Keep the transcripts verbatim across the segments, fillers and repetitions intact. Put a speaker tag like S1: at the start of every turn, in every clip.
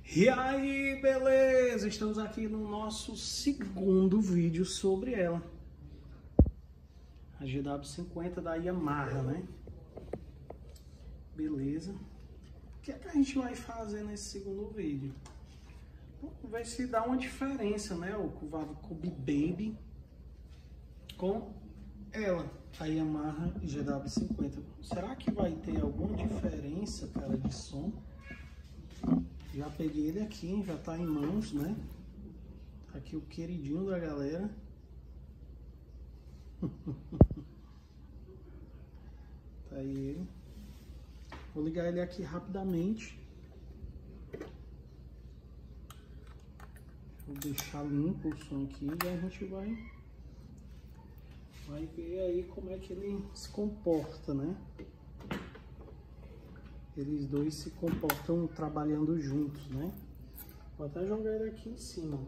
S1: E aí, beleza? Estamos aqui no nosso segundo vídeo sobre ela. A G W cinquenta da Yamaha, né? Beleza. O que é que a gente vai fazer nesse segundo vídeo? Vamos ver se dá uma diferença, né? O Cube Baby com ela, a Yamaha G W cinquenta. Será que vai ter alguma diferença, cara, de som? Já peguei ele aqui, já tá em mãos, né? Tá aqui o queridinho da galera. Tá aí ele. Vou ligar ele aqui rapidamente. Vou deixar limpo o som aqui e a gente vai, vai ver aí como é que ele se comporta, né? Eles dois se comportam trabalhando juntos, né? Vou até jogar ele aqui em cima.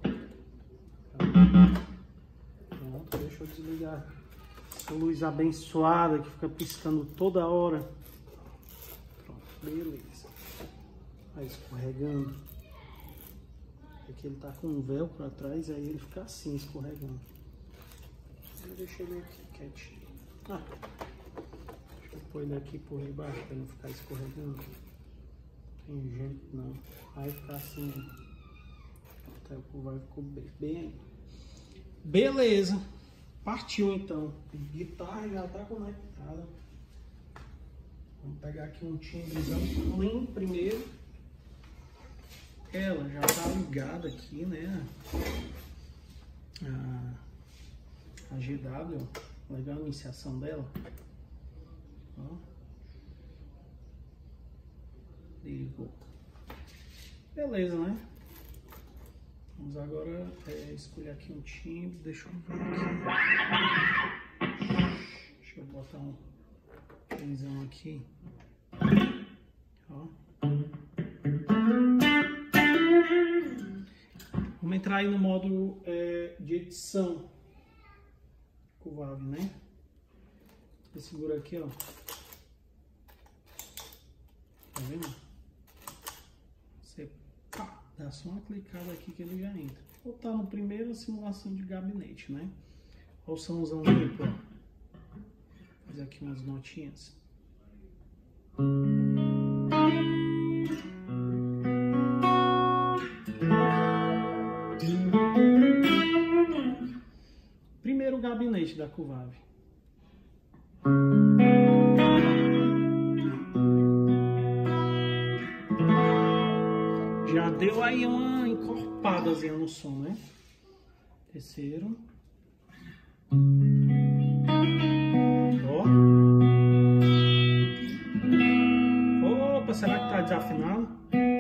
S1: Pronto, deixa eu desligar essa luz abençoada que fica piscando toda hora. Pronto, beleza. Vai escorregando. Aqui ele tá com um velcro atrás, aí ele fica assim, escorregando. Eu deixo ele aqui quietinho. Ah. Põe ele aqui por debaixo para não ficar escorregando. Não tem jeito não. Vai ficar assim. Até o vai ficou bem. Beleza. Partiu então. A guitarra já tá conectada. Vamos pegar aqui um timbrezão clean primeiro. Ela já tá ligada aqui, né? A, a G W. Legal a iniciação dela. Ligou. Beleza, né? Vamos agora é, escolher aqui um timbre. Deixa eu ver aqui. Deixa eu botar um tensão aqui. Ó. Vamos entrar aí no modo é, de edição com o Valve, né? Você segura aqui, ó. Tá vendo? Você pá, dá só uma clicada aqui que ele já entra. Vou botar no primeiro a simulação de gabinete, né? Olha o somzão limpo, ó. Fazer aqui umas notinhas. Primeiro gabinete da Cuvave. Já deu aí uma encorpadazinha no som, né? Terceiro. Ó. Opa, será que tá desafinado?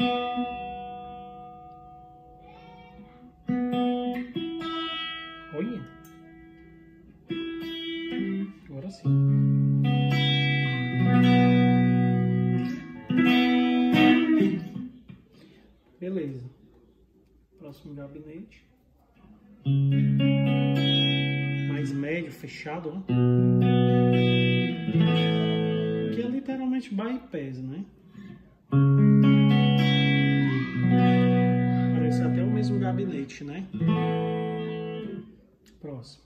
S1: Olha. Agora sim. Beleza. Próximo gabinete. Mais médio, fechado, ó. Que é literalmente bypass, né? Parece até o mesmo gabinete, né? Próximo.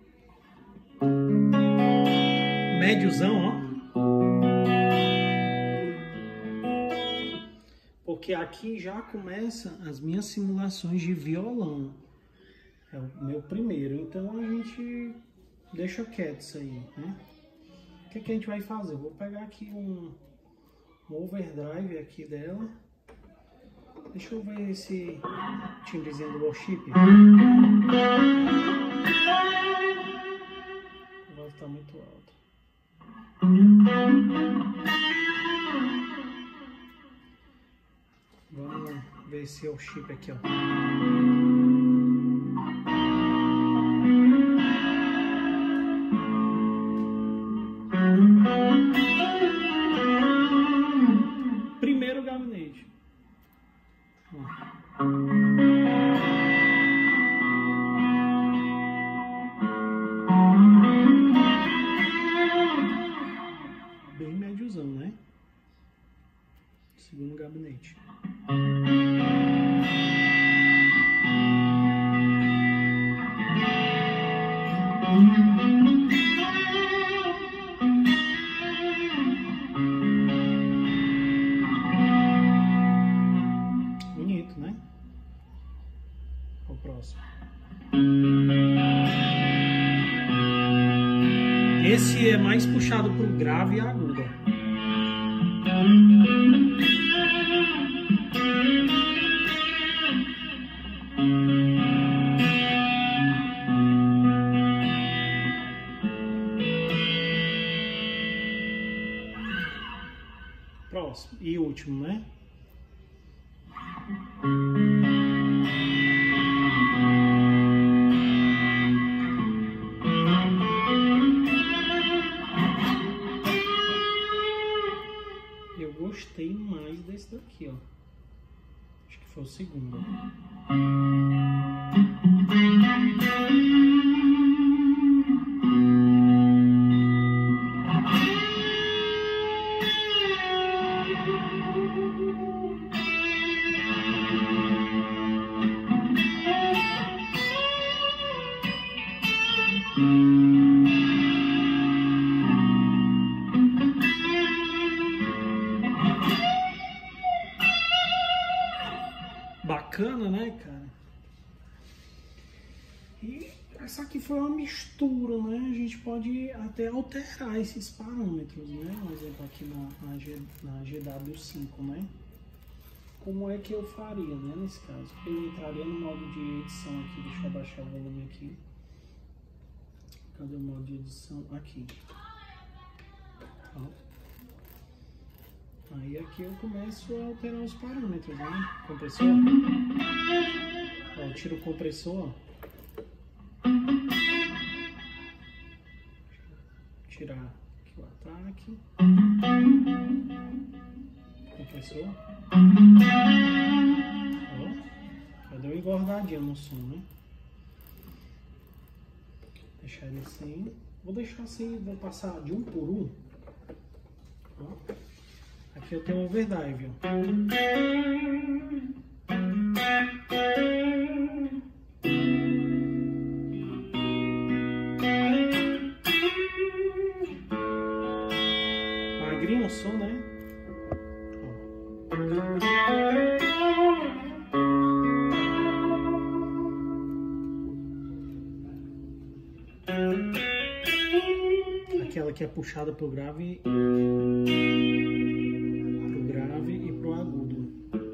S1: Médiozão, ó. Porque aqui já começa as minhas simulações de violão. É o meu primeiro, então a gente deixa quieto isso aí, né? O que, que a gente vai fazer? Eu vou pegar aqui um, um overdrive aqui dela. Deixa eu ver esse timbrezinho do worship. Vai estar muito alto. Vamos ver esse é o chip aqui, ó. Primeiro gabinete. Ó. Bem médiozão, né? Segundo gabinete. próximo. Esse é mais puxado pro grave e agudo. Próximo e último, né? Eu gostei mais desse daqui, ó. Acho que foi o segundo. Bacana, né, cara? E essa aqui foi uma mistura, né? A gente pode até alterar esses parâmetros, né? Um exemplo aqui na, na, G, na G W cinco, né? Como é que eu faria, né? Nesse caso, eu entraria no modo de edição aqui. Deixa eu abaixar o volume aqui. Cadê o modo de edição? Aqui. Ó. Aí aqui eu começo a alterar os parâmetros, né? Compressor. Ó, eu tiro o compressor. Tirar aqui o ataque. Compressor. Ó, já deu uma engordadinha no som, né? Deixar ele assim. Vou deixar assim, vou passar de um por um. Ó. Aqui eu tenho um overdrive, ó. Magrinho o som, né? Ó. Aquela que é puxada pro grave. E pro agudo.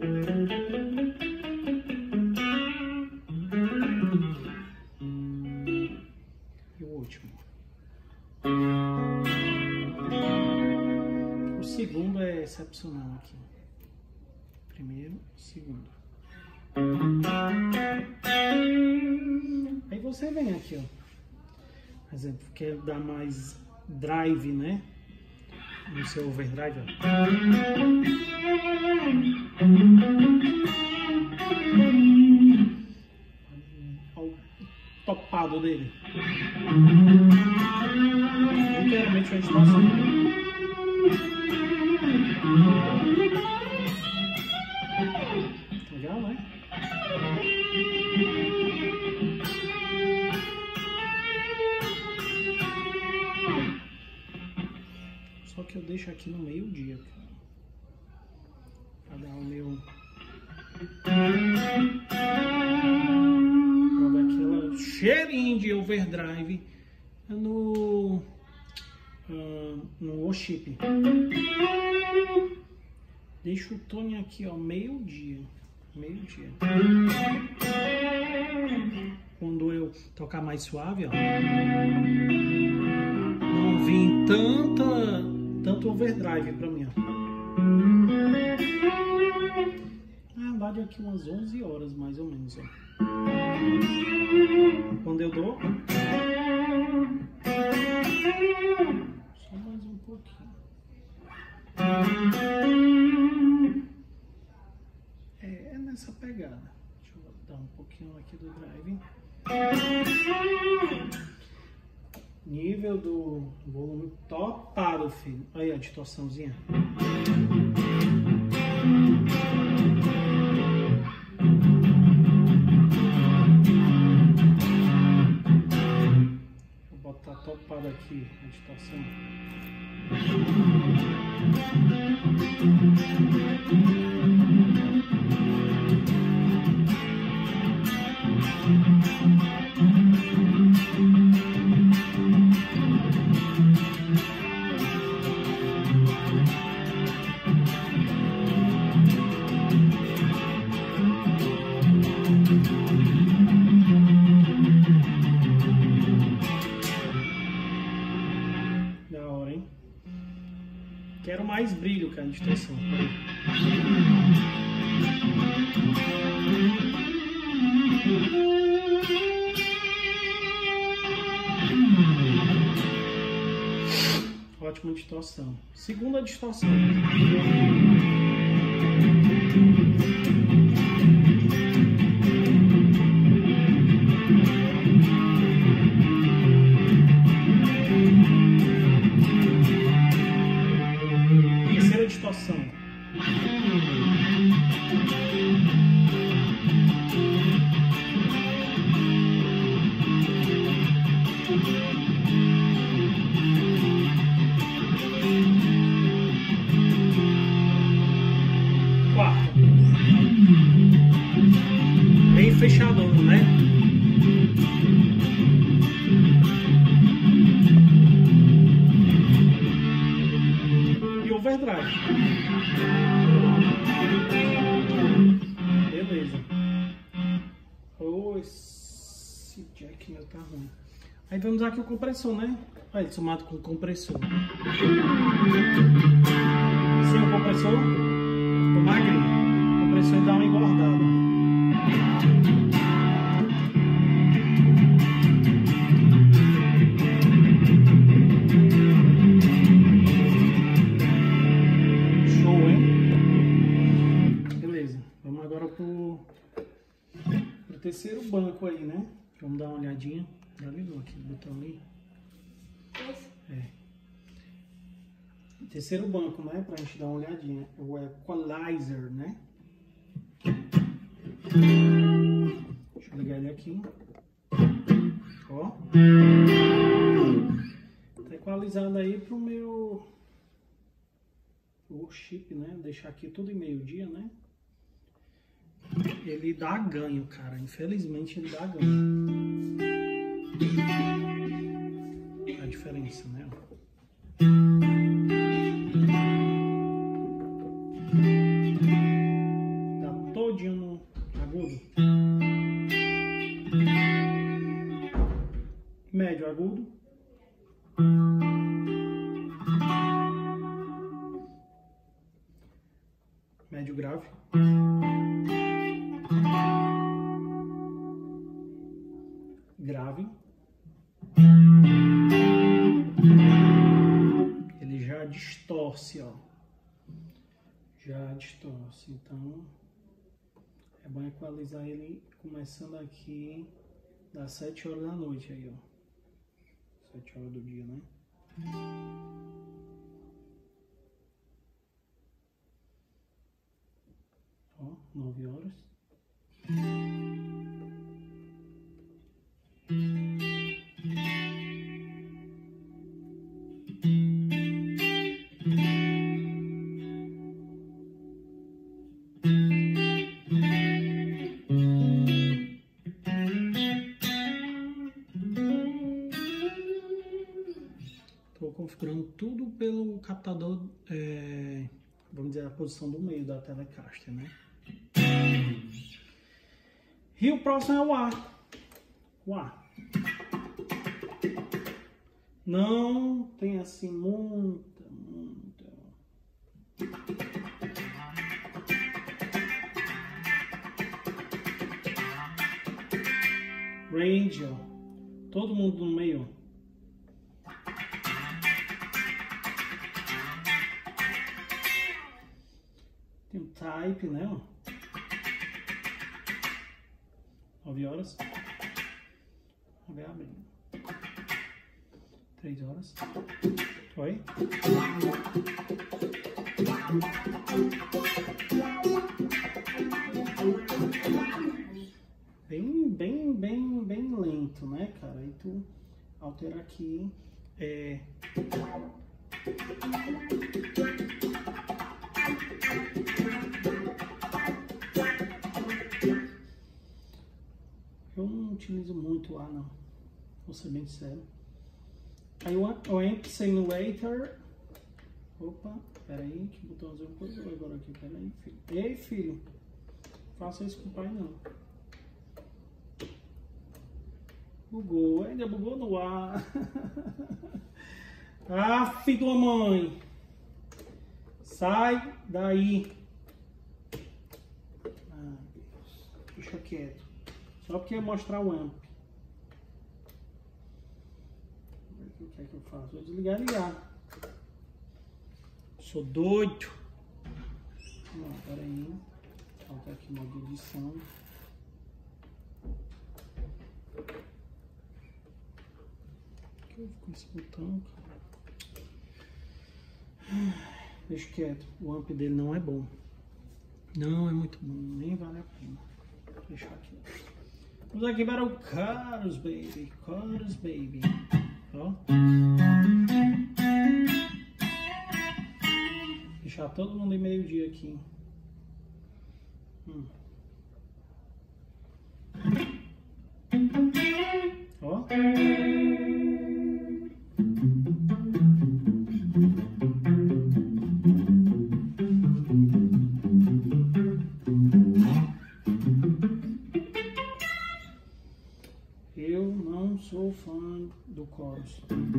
S1: E o último. O segundo é excepcional aqui. Primeiro, segundo. Aí você vem aqui, ó. Por exemplo, quer dar mais drive, né? No seu overdrive, ó. Olha o topado dele. Literalmente uma distorção. Legal, né? Só que eu deixo aqui no meio-dia, cara. Pra dar o meu... Pra dar aquela cheirinho de overdrive no... Uh, no worship. Deixo o tone aqui, ó, meio-dia. Meio-dia. Quando eu tocar mais suave, ó. Não vim tanta... tanto overdrive pra mim, ó. Na verdade aqui umas onze horas mais ou menos, ó. Quando eu dou só mais um pouquinho. É, é nessa pegada. Deixa eu dar um pouquinho aqui do drive. Nível do volume topado, filho. Aí a distorçãozinha. Vou botar topado aqui a distorção. Da hora, hein? Quero mais brilho, cara, de distorção. Ótima distorção. Segunda distorção. Terceira distorção. Quarta. Bem fechadão, né? E overdrive. Beleza. Oh, esse jack meu tá ruim. Aí vamos aqui o compressor, né? Olha ele somado com o compressor. Sem o compressor, ficou magrinho. O compressor dá uma engordada. Show, hein? Beleza. Vamos agora pro, pro terceiro banco aí, né? Vamos dar uma olhadinha. Já ligou aqui o botão ali? É. Terceiro banco, né? Pra gente dar uma olhadinha. O equalizer, né? Deixa eu ligar ele aqui. Ó. Tá equalizado aí pro meu worship, né? Deixar aqui tudo em meio-dia, né? Ele dá ganho, cara. Infelizmente ele dá ganho. A diferença, né? Tá todinho no agudo. Médio agudo. Médio grave. Grave. Ele já distorce, ó. Já distorce. Então, é bom equalizar ele começando aqui das sete horas da noite aí, ó. sete horas do dia, né? Ó, nove horas. Estou configurando tudo pelo captador, é, vamos dizer, a posição do meio da Telecaster, né? E o próximo é o A. O A. Não tem assim muita, muita. Range, ó. Todo mundo no meio. Tem o type, né? Ó. nove horas. Vamos ver abrindo. três horas. Oi? Bem, bem, bem, bem lento, né, cara? Aí tu altera aqui. É... Eu não utilizo muito A, não. Vou ser bem sério. Aí o Amp Simulator. Opa, peraí, que botãozinho coisou agora aqui. Peraí, filho. Ei, filho. Faça isso com o pai, não. Bugou, ainda bugou no ar. Ah, filho da mãe. Sai daí. Ah, Deus. Deixa quieto. Só porque ia mostrar o amp. O que é que eu faço? Vou desligar e ligar. Sou doido. Não, peraí. Falta aqui o modo de edição. O que eu fico com esse botão, cara? Deixa quieto. O amp dele não é bom. Não é muito bom. Nem vale a pena. Vou deixar aqui. Vamos aqui para o Chorus, baby. Chorus, baby. Ó. Deixar todo mundo em meio-dia aqui. Hum. Ó. Eu não sou fã do Chorus.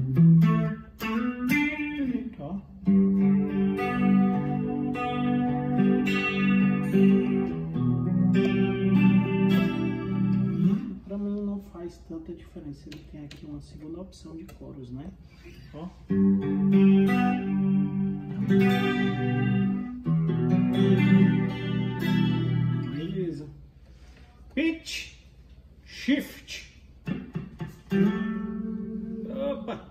S1: Ó. Pra mim não faz tanta diferença. Ele tem aqui uma segunda opção de Chorus, né? Ó. Beleza. Pitch. Shift. Opa!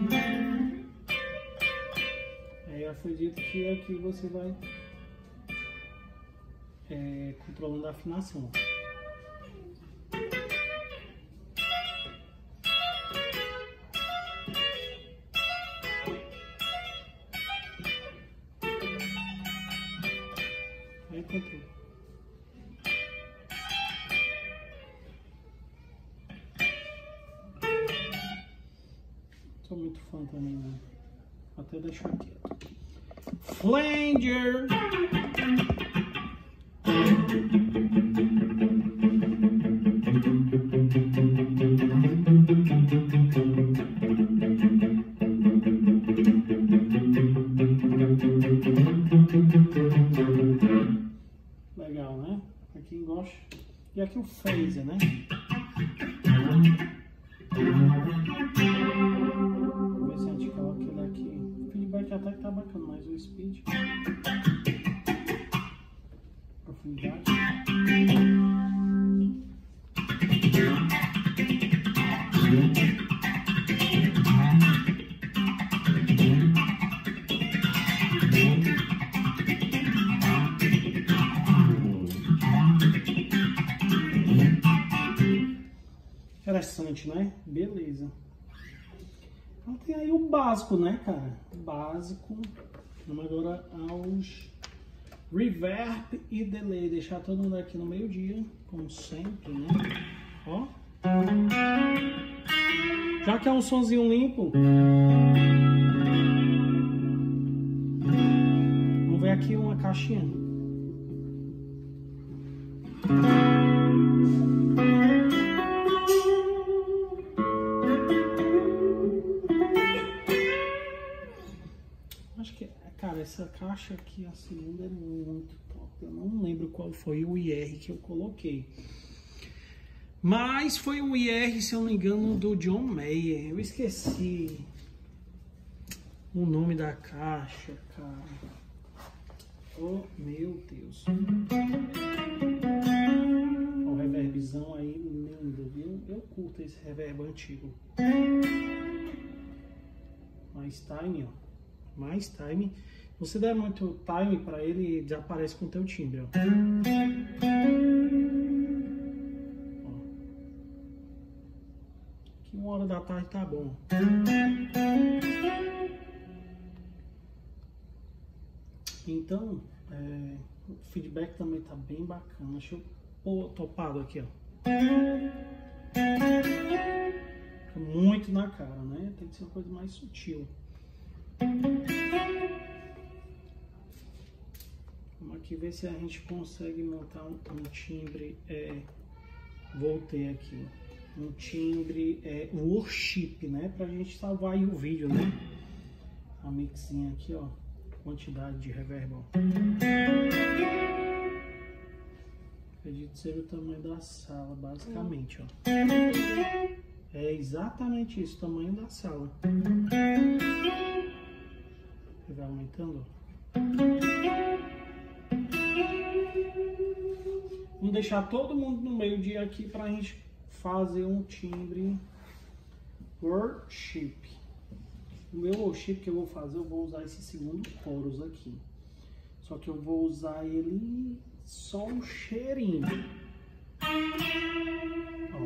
S1: Aí já foi dito que aqui você vai é, controlando a afinação. Aí controla. Sou muito fã também, né? Até deixar quieto. Flanger! Legal, né? Pra quem gosta. E aqui o phaser, né? Vamos ver se a gente coloca ele aqui. O feedback até que tá bacana, mas o speed. Profundidade. Interessante, né? Beleza. Então tem aí o básico, né, cara? O básico. Vamos agora aos reverb e delay. Deixar todo mundo aqui no meio-dia, como sempre, né? Ó. Já que é um sonzinho limpo, vamos ver aqui uma caixinha. Acho que, cara, essa caixa aqui, a segunda, é muito top. Eu não lembro qual foi o I R que eu coloquei. Mas foi um I R, se eu não me engano, do John Mayer. Eu esqueci o nome da caixa, cara. Oh, meu Deus. O reverbzão aí, lindo, viu? Eu curto esse reverb antigo. Mais time, ó. Mais time. Você der muito time para ele, desaparece com o teu timbre, ó. Ó. Aqui uma hora da tarde tá bom. Então, é, o feedback também tá bem bacana. Deixa eu pôr topado aqui, ó. Fica muito na cara, né? Tem que ser uma coisa mais sutil. Vamos aqui ver se a gente consegue montar um, um timbre. É, voltei aqui. um timbre é, worship, né? Pra gente salvar aí o vídeo, né? A mixinha aqui, ó. Quantidade de reverb, ó. Acredito ser o tamanho da sala, basicamente, ó. É exatamente isso, o tamanho da sala. Ele vai aumentando, ó. Vamos deixar todo mundo no meio-dia aqui pra gente fazer um timbre worship. O meu worship que eu vou fazer, eu vou usar esse segundo chorus aqui. Só que eu vou usar ele só um cheirinho. Ó.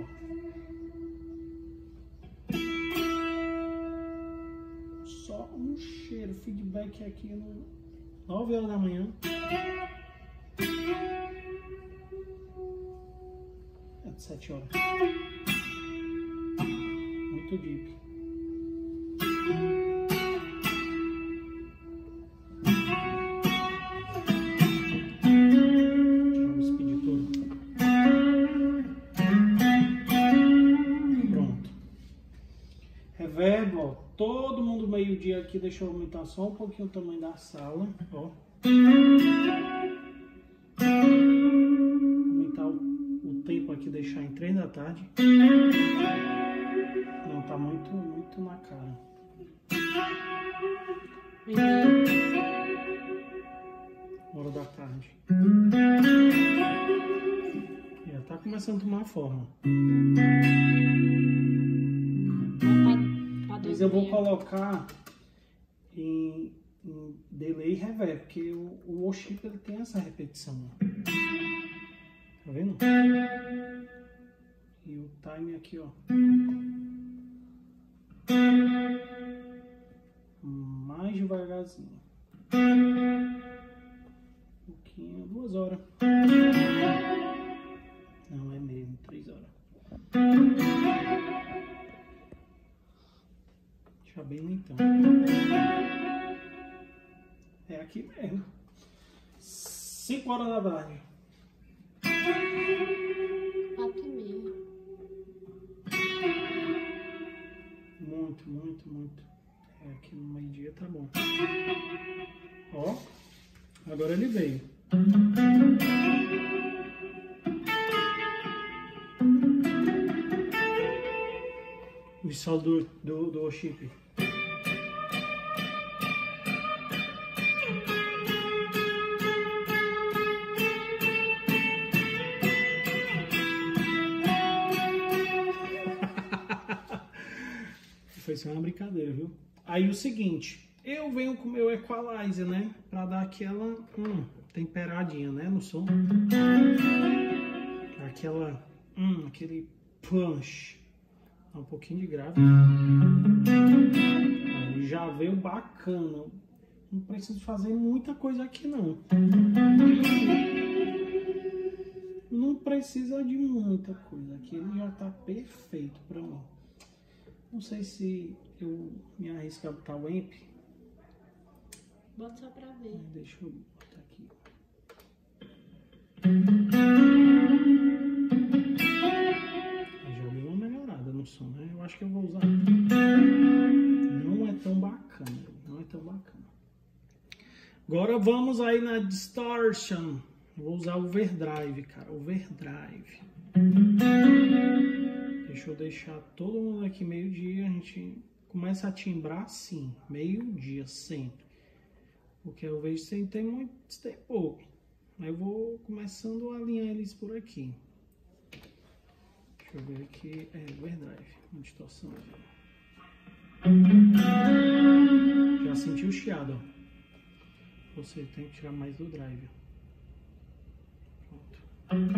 S1: Só um cheiro. Feedback aqui no nove horas da manhã. É de sete horas. Muito deep. Vamos pedir tudo. Pronto. Reverb, ó. Todo mundo meio-dia aqui. Deixa eu aumentar só um pouquinho o tamanho da sala. Ó. Aumentar o, o tempo aqui, deixar em três da tarde. Não, tá muito, muito na cara. Hora da tarde. Já tá começando a tomar forma. Mas eu vou colocar em, em delay e reverb, porque o, o worship ele tem essa repetição. Tá vendo? E o time aqui, ó. Mais devagarzinho. Um pouquinho, duas horas. Não é mesmo, três horas. Deixa bem então. É aqui mesmo. Cinco horas da tarde.
S2: Quatro e meia.
S1: Muito, muito, muito. É, aqui no meio-dia tá bom. Ó, agora ele veio. O sol do, do, do worship. Foi só uma brincadeira, viu? Aí o seguinte, eu venho com o meu equalizer, né? Pra dar aquela hum, temperadinha, né? No som. Aquela, hum, aquele punch. Um pouquinho de grave. Aí já veio bacana. Não preciso fazer muita coisa aqui, não. Não precisa de muita coisa. Aqui ele já tá perfeito pra mim. Não sei se eu me arrisco a botar o amp.
S2: Bota só pra ver.
S1: Deixa eu botar aqui. Já deu uma melhorada no som, né? Eu acho que eu vou usar. Não é tão bacana. Não é tão bacana. Agora vamos aí na distortion. Vou usar o overdrive, cara. Overdrive. Deixa eu deixar todo mundo aqui meio-dia. A gente começa a timbrar assim, meio-dia sempre. Porque eu vejo se tem muito, se tem pouco. Aí eu vou começando a alinhar eles por aqui. Deixa eu ver aqui. É, overdrive. Uma distorção. Já senti o chiado, ó. Você tem que tirar mais do drive. Pronto.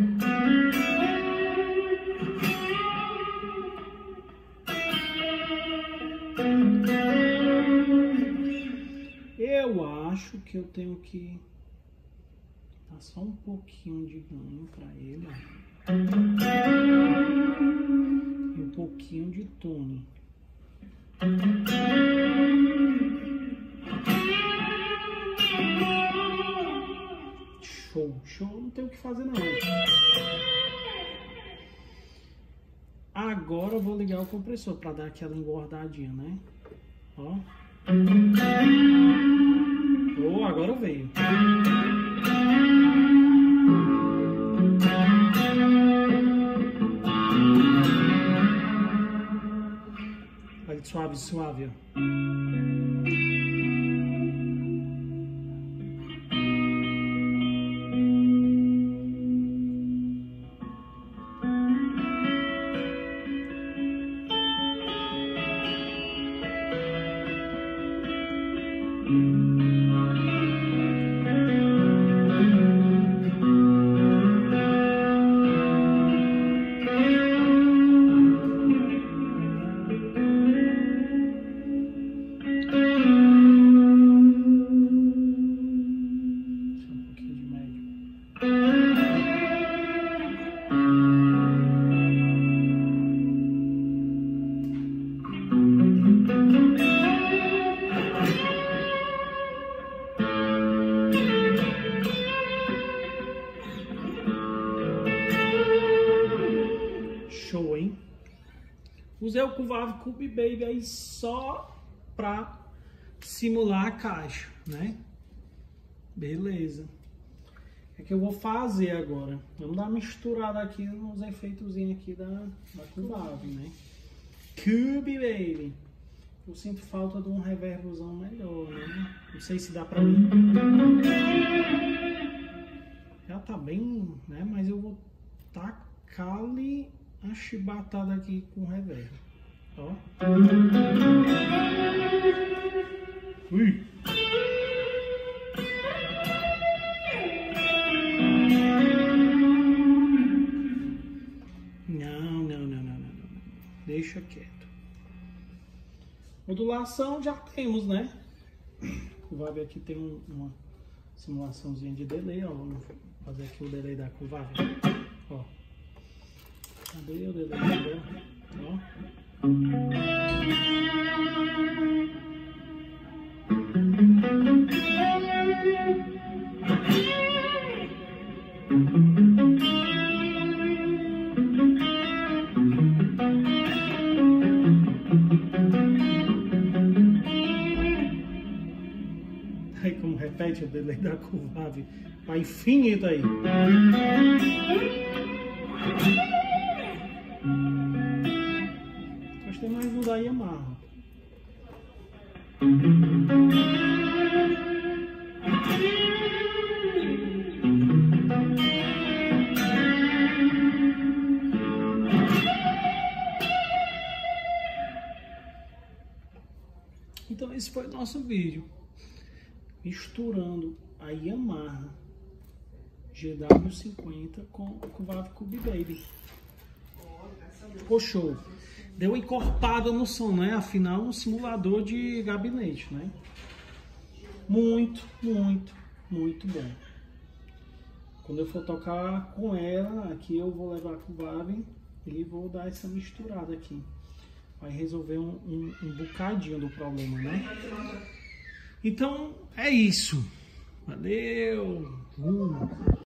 S1: Eu acho que eu tenho que dar só um pouquinho de ganho para ele, ó. E um pouquinho de tone. Show, show, não tem o que fazer não. Agora agora eu vou ligar o compressor para dar aquela engordadinha, né? Ó. Oh, agora veio. Olha, suave, suave, ó. Show, hein? Usei o Curvave Cube Baby aí só pra simular a caixa, né? Beleza. O que é que eu vou fazer agora? Vamos dar uma misturada aqui nos efeitozinhos aqui da, da Curvave, né? Cube Baby. Eu sinto falta de um reverbozão melhor, né? Não sei se dá pra mim. Já tá bem, né? Mas eu vou tacar-lhe a chibatada aqui com reverb. Ó. Ui. Não, não, não, não, não, não. Deixa quieto. Modulação já temos, né? O Curvave aqui tem um, uma simulaçãozinha de delay, ó. Vamos fazer aqui o delay da Curvave. Ó. Cadê o delay dela? Ó. Aí como repete o delay da Curvave, vai infinito aí. Gostei mais do da Yamaha. Então esse foi o nosso vídeo, misturando a Yamaha G W cinquenta com o Curvave Cube Baby. Ficou show. Deu encorpada no som, né? Afinal, um simulador de gabinete, né? Muito, muito, muito bom. Quando eu for tocar com ela, aqui eu vou levar a Curvave e vou dar essa misturada aqui. Vai resolver um, um, um bocadinho do problema, né? Então, é isso. Valeu! Uh.